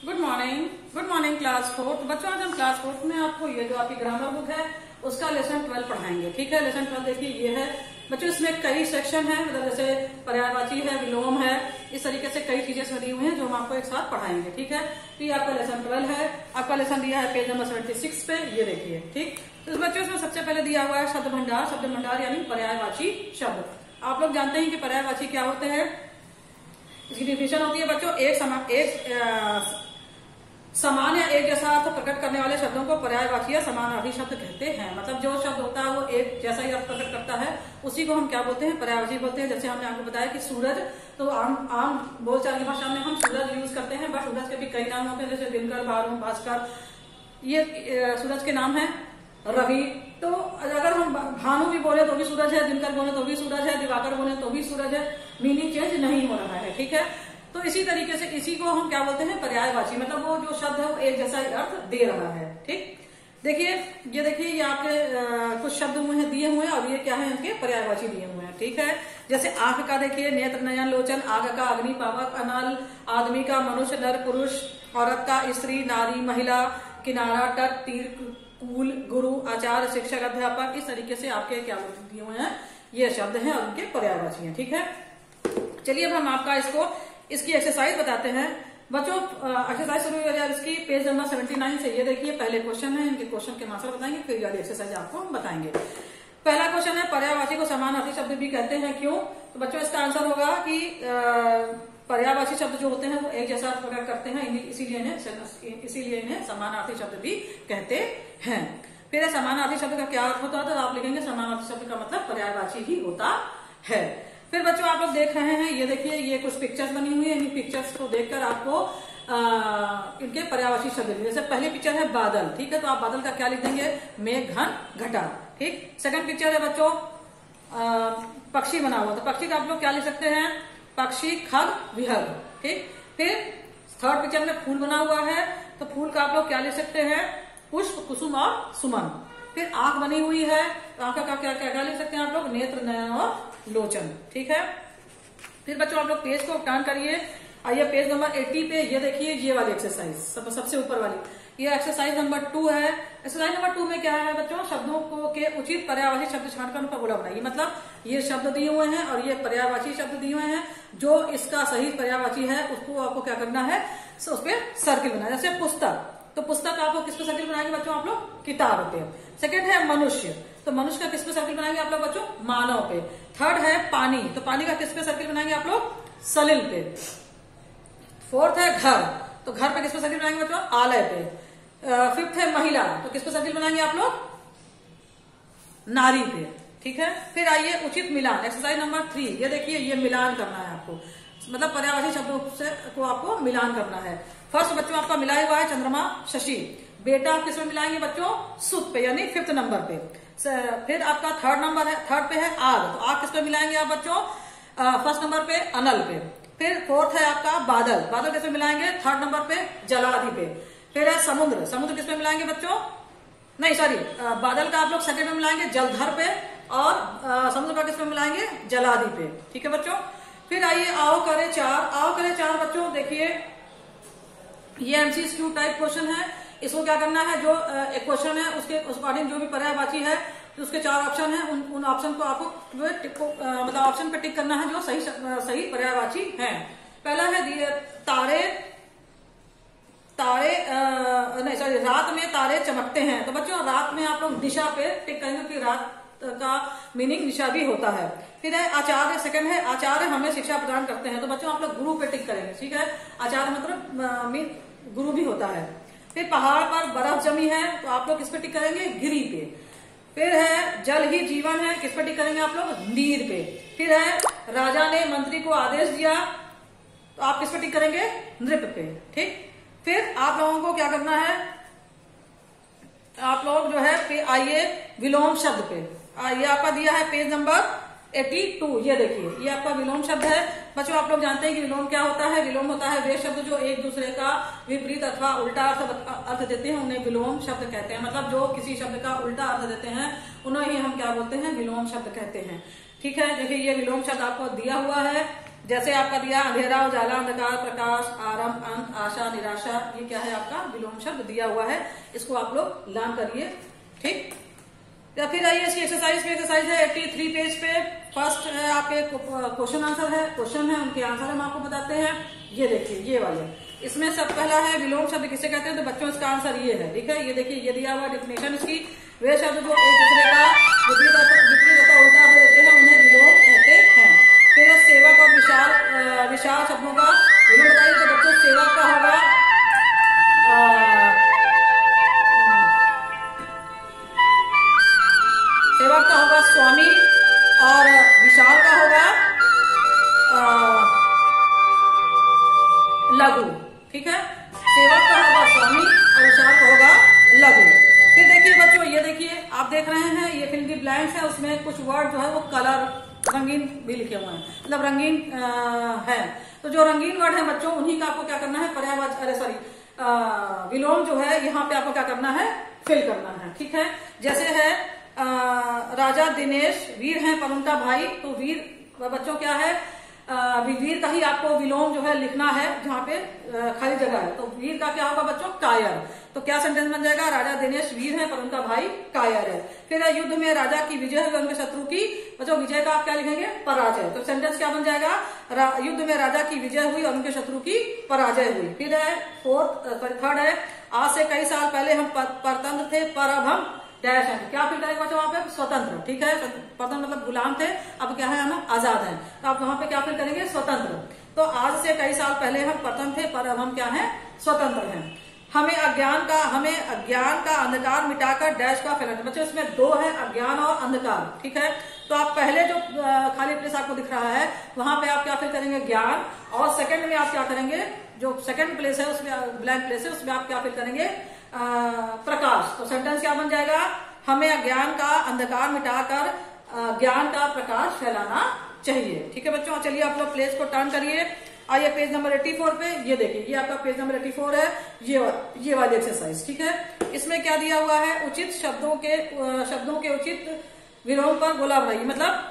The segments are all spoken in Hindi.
Good morning class 4। तो बच्चों आज हम क्लास 4 में आपको ये जो आपकी ग्रामर बुक है उसका लेसन 12 पढ़ाएंगे। ठीक है, लेसन 12 देखिए ये है बच्चों, इसमें कई सेक्शन है, मतलब जैसे पर्यायवाची है, विलोम है, इस तरीके से कई चीजें इसमें दी हुई हैं जो हम आपको एक साथ पढ़ाएंगे। ठीक है, तो ये आपका लेसन 12 है। आपका लेसन दिया है पेज नंबर 76 पे, ये देखिए। ठीक, तो बच्चों इसमें सबसे पहले दिया हुआ है शब्द भंडार। शब्द भंडार यानी पर्यायवाची शब्द। आप लोग जानते हैं कि पर्यायवाची क्या होते हैं, इसकी डिफिनेशन होती है बच्चों, एक समान या एक जैसा अर्थ प्रकट करने वाले शब्दों को पर्यायवाची या समानार्थी शब्द कहते हैं। मतलब जो शब्द होता है वो एक जैसा ही अर्थ प्रकट करता है, उसी को हम क्या बोलते हैं, पर्यायवाची बोलते हैं। जैसे हमने आपको बताया कि सूरज, तो आम बोलचाल की भाषा में हम सूरज यूज करते हैं, बट सूरज के भी कई नाम होते हैं, जैसे दिनकर, भानु, भास्कर, ये सूरज के नाम है। रवि, तो अगर हम भानु भी बोले तो भी सूरज है, दिनकर बोले तो भी सूरज है, दिवाकर बोले तो भी सूरज है, मीनिंग चेंज नहीं हो रहा है। ठीक है, तो इसी तरीके से इसी को हम क्या बोलते हैं, पर्यायवाची। मतलब वो जो शब्द है वो एक जैसा अर्थ दे रहा है। ठीक, देखिए ये देखिए, ये आपके कुछ शब्द दिए हुए हैं और ये क्या है, इनके पर्यायवाची दिए हुए हैं। ठीक है, जैसे आंख का देखिए नेत्र, नयन, लोचन। आग का अग्नि, पावक, अनल। आदमी का मनुष्य, नर, पुरुष। औरत का स्त्री, नारी, महिला। किनारा, तट, तीर, कूल, गुरु, आचार्य, शिक्षक, अध्यापक। इस तरीके से आपके क्या दिए हुए हैं, ये शब्द हैं और उनके पर्यायवाची हैं। ठीक है, चलिए अब हम आपका इसकी एक्सरसाइज बताते हैं बच्चों। एक्सरसाइज शुरू हो जाए इसकी पेज नंबर 79 से। ये देखिए पहले क्वेश्चन है, इनके क्वेश्चन के आंसर बताएंगे, फिर वाली एक्सरसाइज आपको हम बताएंगे। पहला क्वेश्चन है, पर्यायवाची को समानार्थी शब्द भी कहते हैं, क्यों? तो बच्चों इसका आंसर होगा कि पर्यायवाची शब्द जो होते हैं वो एक जैसा प्रकट करते हैं, इसीलिए इन्हें समानार्थी शब्द भी कहते हैं। फिर समानार्थी शब्द का क्या अर्थ होता है, तो आप लिखेंगे समानार्थी शब्द का मतलब पर्यायवाची ही होता है। फिर बच्चों आप लोग देख रहे हैं, ये देखिए ये कुछ पिक्चर्स बनी हुई है, इन पिक्चर्स को देखकर आपको इनके पर्यायवाची शब्द, जैसे पहली पिक्चर है बादल। ठीक है, तो आप बादल का क्या लिख देंगे, मेघ, घन, घटा। ठीक, सेकंड पिक्चर है बच्चों पक्षी बना हुआ, तो पक्षी का आप लोग क्या लिख सकते हैं, पक्षी, खग, विहग। ठीक, फिर थर्ड पिक्चर में फूल बना हुआ है, तो फूल का आप लोग क्या लिख सकते हैं, पुष्प, कुसुम और सुमन। फिर आंख बनी हुई है, तो आंख का क्या लिख सकते हैं आप लोग, नेत्र, नयन और लोचन। ठीक है, फिर बच्चों आप लोग पेज को टर्न करिए, आइए पेज नंबर 80 पे। ये देखिए ये वाली एक्सरसाइज, सबसे ऊपर वाली, ये एक्सरसाइज नंबर 2 है। एक्सरसाइज नंबर 2 में क्या है बच्चों, शब्दों को के उचित पर्यायवाची शब्द छांटकर उन पर गोला बनाइए। मतलब ये शब्द दिए हुए हैं और ये पर्यायवाची शब्द दिए हुए हैं, जो इसका सही पर्यायवाची है उसको आपको क्या करना है, उस पर सर्किल बनाना। जैसे पुस्तक, तो पुस्तक आपको किस पे सर्किल बनाएंगे बच्चों आप लोग, किताब पे। सेकंड है मनुष्य, तो मनुष्य का किस पे सर्किल बनाएंगे आप लोग बच्चों, मानव पे। थर्ड है पानी, तो पानी का किस पे सर्किल बनाएंगे आप लोग, सलिल पे। फोर्थ है घर, तो घर पे किस पे सर्किल बनाएंगे बच्चों, आलय पे। फिफ्थ है महिला, तो किस पे सर्किल बनाएंगे आप लोग, नारी पे। ठीक है, फिर आइए उचित मिलान, एक्सरसाइज नंबर 3। ये देखिए ये मिलान करना है आपको, मतलब पर्यायवाची शब्दों को आपको मिलान करना है। फर्स्ट बच्चों आपका मिलाया हुआ है चंद्रमा, शशि। बेटा आप किस में मिलाएंगे बच्चों, सुत पे, यानी 5th नंबर पे। फिर आपका थर्ड पे है आग, तो आग किस पे मिलाएंगे आप बच्चों, 1st नंबर पे अनल पे। फिर फोर्थ है आपका बादल, बादल किस पे मिलाएंगे, 3rd नंबर पे जलादि पे। फिर है समुद्र, समुद्र किस पे मिलाएंगे बच्चों, नहीं सॉरी, बादल का आप लोग सेकंड में मिलाएंगे जलधर पे, और समुद्र का किस पे मिलाएंगे, जलादि पे। ठीक है बच्चों, फिर आइए आओ करे चार बच्चों देखिए ये एमसीक्यू टाइप क्वेश्चन है। इसको क्या करना है, जो एक क्वेश्चन है उसके अकॉर्डिंग जो भी पर्यायवाची है, तो उसके 4 ऑप्शन है, उन ऑप्शन को आपको जो है मतलब ऑप्शन पे टिक करना है जो सही पर्यायवाची है। पहला है तारे नहीं सॉरी, रात में तारे चमकते हैं, तो बच्चों रात में आप लोग दिशा पे टिक करेंगे, क्योंकि रात का मीनिंग दिशा भी होता है। फिर है आचार्य, सेकंड है आचार्य हमें शिक्षा प्रदान करते हैं, तो बच्चों आप लोग गुरु पे टिक करेंगे। ठीक है, आचार्य मतलब गुरु भी होता है। फिर पहाड़ पर बर्फ जमी है, तो आप लोग किस पे टिक करेंगे, गिरी पे। फिर है जल ही जीवन है, किस पे टिक करेंगे आप लोग, नीर पे। फिर है राजा ने मंत्री को आदेश दिया, तो आप किस पे टिक करेंगे, नृप पे। ठीक, फिर आप लोगों को क्या करना है, आप लोग जो है आइए विलोम शब्द पे। ये आपका दिया है पेज नंबर 82। ये देखिए ये आपका विलोम शब्द है बच्चों। आप लोग जानते हैं कि विलोम क्या होता है, विलोम होता है वे शब्द जो एक दूसरे का विपरीत अथवा उल्टा अर्थ देते हैं, उन्हें विलोम शब्द कहते हैं। मतलब जो किसी शब्द का उल्टा अर्थ देते हैं उन्हें ही हम क्या बोलते हैं, विलोम शब्द कहते हैं। ठीक है, देखिए ये विलोम शब्द आपको दिया हुआ है, जैसे आपका दिया अंधेरा, उजाला, अंधकार, प्रकाश, आरंभ, अंत, आशा, निराशा, ये क्या है आपका विलोम शब्द दिया हुआ है, इसको आप लोग लर्न करिए। ठीक, या फिर आइए इसकी एक्सरसाइज पे। एक्सरसाइज है 83 पेज पे। फर्स्ट है आपके क्वेश्चन आंसर है, क्वेश्चन है, उनके आंसर हम आपको बताते हैं। ये देखिए ये वाले, इसमें सब पहला है विलोम शब्द किसे कहते हैं, तो बच्चों इसका आंसर ये है। ठीक है, ये देखिए ये दिया हुआ डेफिनेशन इसकी, वे शब्द जो एक दूसरे का विपरीत अथवा उल्टा अर्थ देते हैं उन्हें विलोम कहते हैं। फिर है सेवक और विशाल, विशाल शब्दों का विलोम बताइए। तो बच्चों सेवक का होगा सेवक का होगा स्वामी, और विशाल का होगा लघु। ठीक है, सेवक का होगा स्वामी और विशाल का होगा लघु। फिर देखिए बच्चों, ये देखिए आप देख रहे हैं ये फिल इन द ब्लैंक्स है, उसमें कुछ वर्ड जो है वो कलर रंगीन भी लिखे हुए हैं, मतलब रंगीन है। तो जो रंगीन वर्ड है बच्चों उन्हीं का आपको क्या करना है, पर्यायवाची, अरे सॉरी विलोम जो है यहाँ पे आपको क्या करना है, फिल करना है। ठीक है, जैसे है राजा दिनेश वीर हैं पर उनका भाई, तो वीर बच्चों क्या है, वीर का ही आपको विलोम जो है लिखना है जहाँ पे खाली जगह है। तो वीर का क्या होगा बच्चों, कायर। तो क्या सेंटेंस बन जाएगा, राजा दिनेश वीर है पर उनका भाई कायर है। फिर युद्ध में राजा की विजय हुई उनके शत्रु की, बच्चों विजय का आप क्या लिखेंगे, पराजय। तो सेंटेंस क्या बन जाएगा, युद्ध में राजा की विजय हुई और उनके शत्रु की पराजय हुई। फिर है थर्ड है, आज से कई साल पहले हम परतंत्र थे पर अब हम डैश है। क्या फिर करेंगे बच्चों वहां पे, स्वतंत्र। ठीक है, परतंत्र मतलब गुलाम थे, अब क्या है हम आजाद हैं, तो आप वहां पे क्या फिर करेंगे, स्वतंत्र। तो आज से कई साल पहले हम परतंत्र थे पर अब हम क्या हैं, स्वतंत्र हैं। हमें अज्ञान का अंधकार मिटाकर डैश का फैलाना। बच्चों इसमें दो है, अज्ञान और अंधकार। ठीक है, तो आप पहले जो खाली प्लेस आपको दिख रहा है वहां पे आप क्या फिर करेंगे, ज्ञान, और सेकंड में आप क्या करेंगे, जो सेकंड प्लेस है उसमें ब्लैंक प्लेस है उसमें आप क्या फिर करेंगे, प्रकाश। तो सेंटेंस क्या बन जाएगा, हमें अज्ञान का अंधकार मिटाकर ज्ञान का प्रकाश फैलाना चाहिए। ठीक है बच्चों, चलिए आप लोग प्लेस को टर्न करिए। आइए पेज नंबर 84 पे, ये देखिए ये आपका पेज नंबर 84 है, ये वाली एक्सरसाइज। ठीक है, इसमें क्या दिया हुआ है, उचित शब्दों के उचित विलोम पर गोला बनाइए। मतलब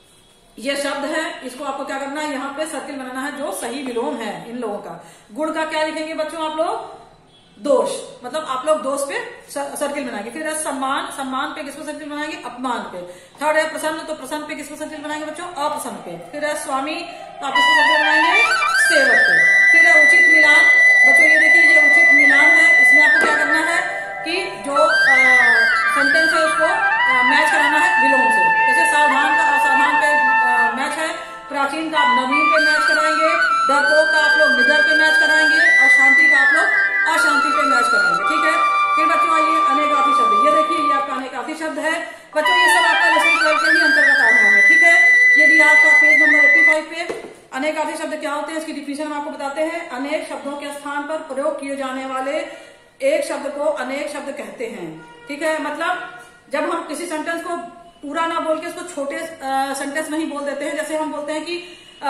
ये शब्द है, इसको आपको क्या करना है, यहाँ पे सर्किल बनाना है जो सही विलोम है इन लोगों का। गुण का क्या लिखेंगे बच्चों आप लोग, दोष, मतलब आप लोग दोष पे सर्किल बनाएंगे। फिर है सम्मान पे किसको सर्किल बनाएंगे, अपमान पे। थर्ड है प्रसन्न, तो प्रसन्न पे किसको सर्किल बनाएंगे बच्चों, अप्रसन्न पे। फिर है स्वामी, तो आप किसको सर्किल बनाएंगे, सेवक पे। फिर है उचित मिलान, बच्चों ये देखिए ये उचित मिलान है, इसमें आपको क्या करना है कि जो सेंटेंस है उसको मैच कराना है विलोम से। जैसे सावधान का असावधान पे मैच है, प्राचीन का आप नवीन पे मैच कराएंगे, डरपोक का आप लोग निडर पे मैच कराएंगे, और शांति का आप लोग अशांति पे मैच कराएंगे। ठीक है, फिर बच्चों आइए अनेकार्थी शब्द, ये देखिए ये आपका अनेकार्थी शब्द है। बच्चों ये सब आपका लेसन 12 के ही अंतर्गत आ रहा है। ठीक है, ये भी आपका पेज नंबर 85 पे। अनेकार्थी शब्द क्या होते हैं, इसकी डिफिनेशन हम आपको बताते हैं। अनेक शब्दों के स्थान पर प्रयोग किए जाने वाले एक शब्द को अनेक शब्द कहते हैं। ठीक है, मतलब जब हम किसी सेंटेंस को पूरा ना बोल के उसको छोटे सेंटेंस में ही बोल देते हैं। जैसे हम बोलते हैं कि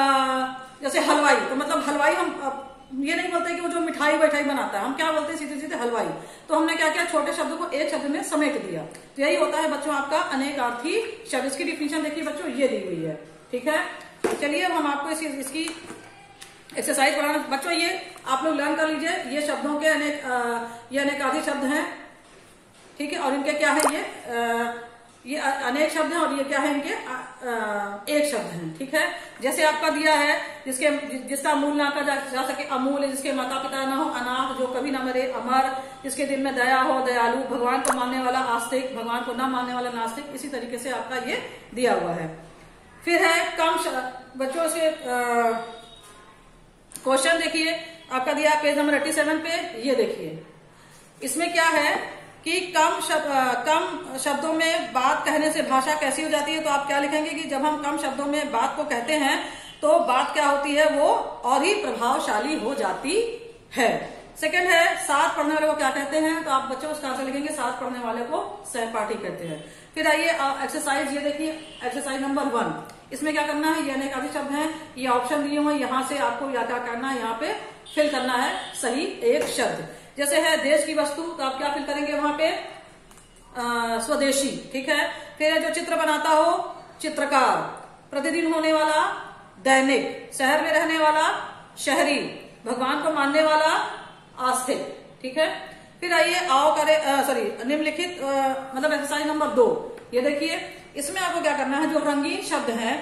जैसे हलवाई, तो मतलब हलवाई हम ये नहीं बोलते कि वो जो मिठाई वैठाई बनाता है, हम क्या बोलते हैं सीधे सीधे हलवाई। तो हमने क्या किया, छोटे शब्द को एक शब्द में समेट दिया। तो यही होता है बच्चों आपका अनेकार्थी शब्द। इसकी डिफिनेशन देखिए बच्चों ये दी हुई है। ठीक है, चलिए हम आपको इसकी एक्सरसाइज बनाना। बच्चों ये आप लोग लर्न कर लीजिए, ये शब्दों के ये अनेकार्थी शब्द हैं। ठीक है, और इनके क्या है, ये अनेक शब्द हैं और ये क्या है, इनके एक शब्द हैं। ठीक है, जैसे आपका दिया है जिसका मूल ना का जा सके, अमूल, जिसके माता पिता ना हो, अनाथ, जो कभी ना मरे, अमर, जिसके दिल में दया हो, दयालु, भगवान को मानने वाला आस्तिक, भगवान को ना मानने वाला नास्तिक। इसी तरीके से आपका ये दिया हुआ है। फिर है कम बच्चों से क्वेश्चन देखिए आपका दिया पेज नंबर 87 पे। ये देखिए इसमें क्या है कि कम शब्दों में बात कहने से भाषा कैसी हो जाती है। तो आप क्या लिखेंगे कि जब हम कम शब्दों में बात को कहते हैं तो बात क्या होती है, वो और ही प्रभावशाली हो जाती है। सेकंड है साथ पढ़ने वाले को क्या कहते हैं, तो आप बच्चों उसका आंसर लिखेंगे साथ पढ़ने वाले को सहपाठी कहते हैं। फिर आइए एक्सरसाइज, ये देखिए एक्सरसाइज नंबर 1। इसमें क्या करना है, ये अनेकार्थी शब्द हैं, ये ऑप्शन दिए हुए, यहाँ से आपको क्या करना है, यहाँ पे फिल करना है सही एक शब्द। जैसे है देश की वस्तु, तो आप क्या फिल करेंगे वहां पे, स्वदेशी। ठीक है, फिर है जो चित्र बनाता हो, चित्रकार। प्रतिदिन होने वाला दैनिक, शहर में रहने वाला शहरी, भगवान को मानने वाला आस्तिक। ठीक है, फिर आइए आओ करे निम्नलिखित मतलब एक्सरसाइज नंबर 2। ये देखिए, इसमें आपको क्या करना है, जो रंगीन शब्द है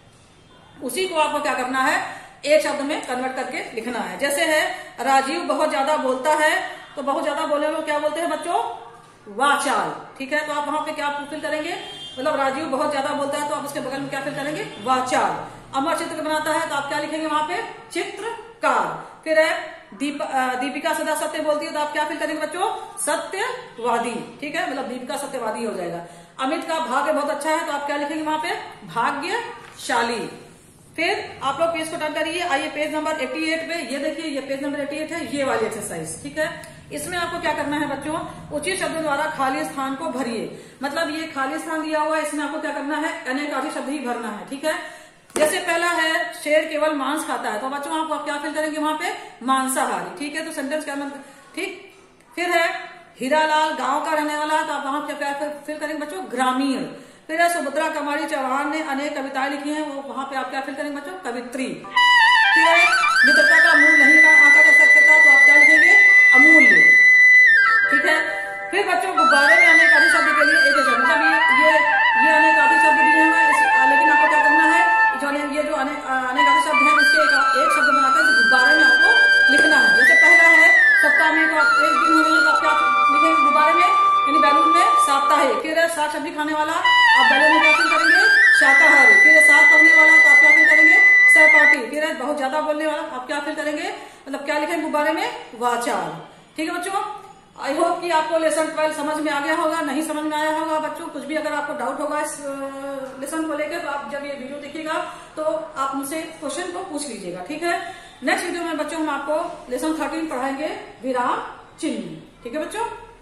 उसी को आपको क्या करना है, एक शब्द में कन्वर्ट करके लिखना है। जैसे है राजीव बहुत ज्यादा बोलता है, तो बहुत ज्यादा बोलने को क्या बोलते हैं बच्चों, वाचाल। ठीक है, तो आप वहां पे क्या फिल करेंगे, मतलब राजीव बहुत ज्यादा बोलता है तो आप उसके बगल में क्या फिल करेंगे, वाचाल। अमर चित्र बनाता है तो आप क्या लिखेंगे वहां पे, चित्रकार। फिर है दीपिका सदा सत्य बोलती है तो आप क्या फिल करेंगे बच्चों, सत्यवादी। ठीक है, मतलब दीपिका सत्यवादी हो जाएगा। अमित का भाग्य बहुत अच्छा है तो आप क्या लिखेंगे वहां पे, भाग्यशाली। फिर आप लोग पेज को टर्न करिए, आइए पेज नंबर 88 पे। ये देखिए, ये पेज नंबर 88 है, ये वाली एक्सरसाइज। ठीक है, इसमें आपको क्या करना है बच्चों, उचित शब्दों द्वारा खाली स्थान को भरिए। मतलब ये खाली स्थान दिया हुआ है, इसमें आपको क्या करना है, अनेकार्थी शब्द ही भरना है। ठीक है, जैसे पहला है शेर केवल मांस खाता है, तो बच्चों आप क्या फिल करेंगे वहां पे, मांसाहारी। ठीक है, तो सेंटेंस क्या मतलब, ठीक। फिर है हीरालाल गांव का रहने वाला है, तो आप वहां क्या फिल करेंगे बच्चों, ग्रामीण। फिर है सुभद्रा कुमारी चौहान ने अनेक कविताएं लिखी हैं, वो वहां पे आप क्या फिल करेंगे बच्चों, कवित्री। फिर है मित्रता का मूल नहीं आंका जा सकता, तो आप क्या लिखेंगे, अमूल्य। ठीक है, फिर बच्चों गुब्बारे में अनेकार्थी शब्द के लिए एक मतलब ये अनेकार्थी शब्द दिए हैं, लेकिन आपको क्या करना है, ये जो अनेकार्थी शब्द है इसके एक शब्द बनाकर गुब्बारे में आपको लिखना है। जैसे पहला है सप्ताह में, तो आप एक दिन होने तो आप क्या लिखेंगे गुब्बारे में, यानी बैलून में साप्ताहिक। फिर है साग सब्जी खाने वाला, आप बैलून में क्या फिल करेंगे, शाकाहारी। फिर है साग पढ़ने वाला, तो आप क्या फिल करेंगे, सहपाठी। फिर है बहुत ज्यादा बोलने वाला, आप क्या फिल करेंगे, मतलब क्या लिखेंगे गुब्बारे में, वाचाल। ठीक है बच्चों, आई होप कि आपको लेसन 12 समझ में आ गया होगा। नहीं समझ में आया होगा बच्चों, कुछ भी अगर आपको डाउट होगा इस लेसन को लेकर, तो आप जब ये वीडियो देखिएगा तो आप मुझसे क्वेश्चन को पूछ लीजिएगा। ठीक है, नेक्स्ट वीडियो में बच्चों हम आपको लेसन 13 पढ़ाएंगे, विराम चिन्ह। ठीक है बच्चों।